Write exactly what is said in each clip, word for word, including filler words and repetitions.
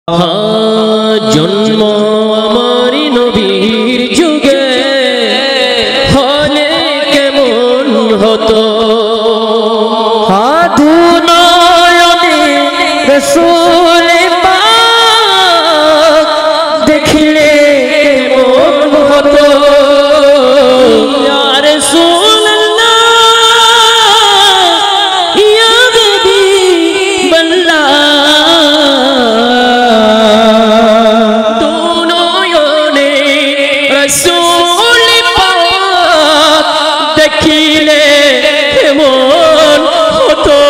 जन्म आमारी नबीर जुगे हले केमन हतो हाधु नयने रसूल पाक देखले केमन हतो या रसूलल्लाह या हबीब अल्लाह देखिले केमन हतो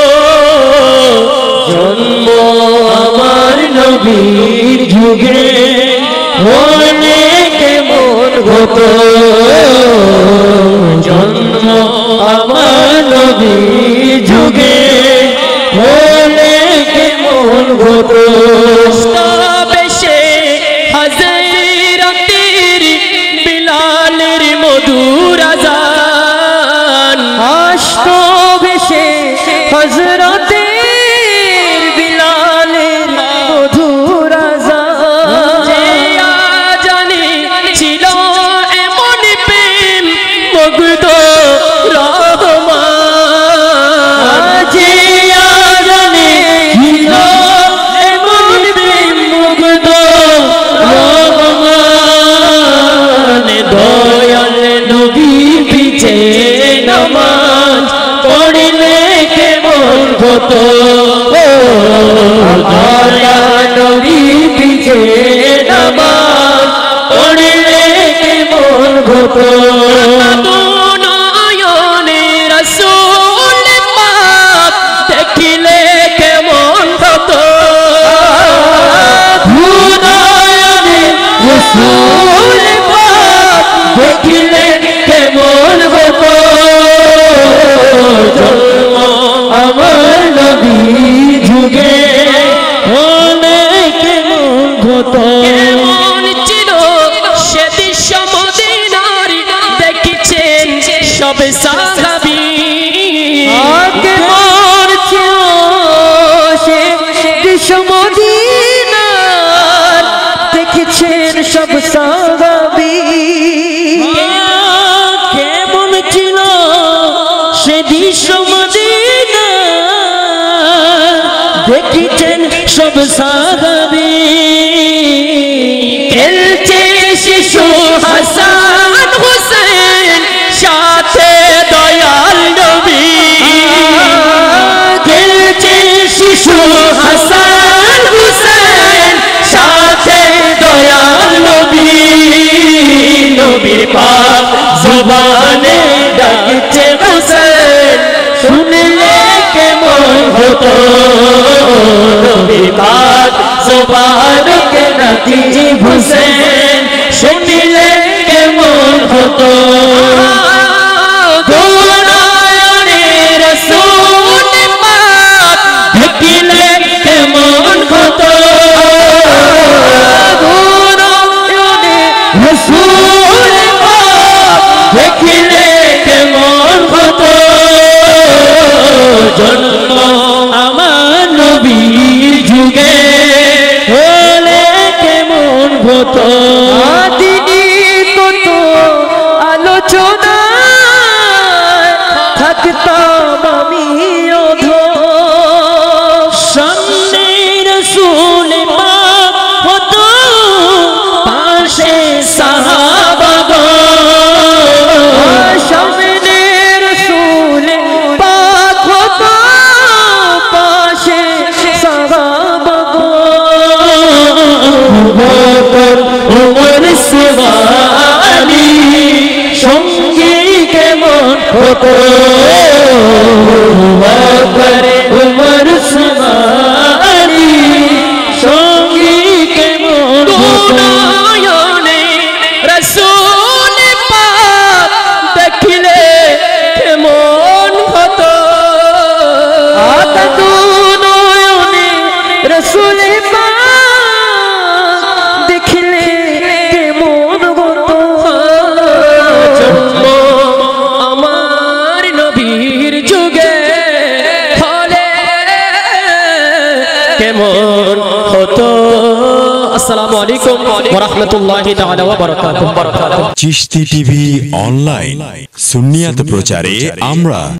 जन्म आमार नबीर जुगे हले केमन हतो जन्म आमार नबीर जुगे हले केमन हतो बेशे हज़रतेर बिलालेर मधुर आजान आशतो बेशे हज़रतेर बिलालेर मधुर आजान जे आजाने छिलो एमन प्रेम मुग्ध रहमान जे आजाने छिलो एमन प्रेम मुग्ध रहमान दयाल नबी पीछे नमाज पढ़ले केमन हतो दयाल नबी पीछे नमाज पढ़ले केमन हतो नयने रसूल पाक देखिले केमन हतो नयने रसूल पाक देखिले केमन हतो जन्म आमार नबीर जुगे हले केमन हतो কেমন ছিল সে দৃশ্য মদিনার দেখেছেন সব সাহাবী কেমন ছিল সে দৃশ্য মদিনার দেখেছেন সব সাহাবী কেমন ছিল সে দৃশ্য মদিনার দেখেছেন সব সাহাবী খেলছে শিশু হাসান হুসেন সাথে দয়াল নবী খেলছে শিশু হাসান হুসেন সাথে দয়াল নবী নবীর পাক জবানে ডাকছে হুসেন শুনলে কেমন হতো নবীর পাক জবানকে নাতি হুসেন শুনলে কেমন হতো নয়নে রসূল পাক দেখিলে কেমন হতো নয়নে রসূল পাক দেখিলে কেমন হতো জন্ম আমার নবীর যুগে হলে কেমন হতো আদিনি কত আলোচনা থাকতাম আমি অধম সামনে রসূল পাক হতো পাশে সাহাবাগণ সামনে রসূল পাক হতো পাশে সাহাবাগণ উমর সেবানি সঙ্গী কেমন হতো উমর সেবানি সঙ্গী কেমন হতো নয়নে রসূল পাক দেখিলে কেমন হতো আতু নয়নে রসূল পাক দেখিলে কেমন হতো জন্ম আমার আসসালামু আলাইকুম ওয়া রাহমাতুল্লাহি তাআলা ওয়া বারাকাতুহু। চিশতি টিভি অনলাইন, সুন্নিয়াত প্রচারে আমরা।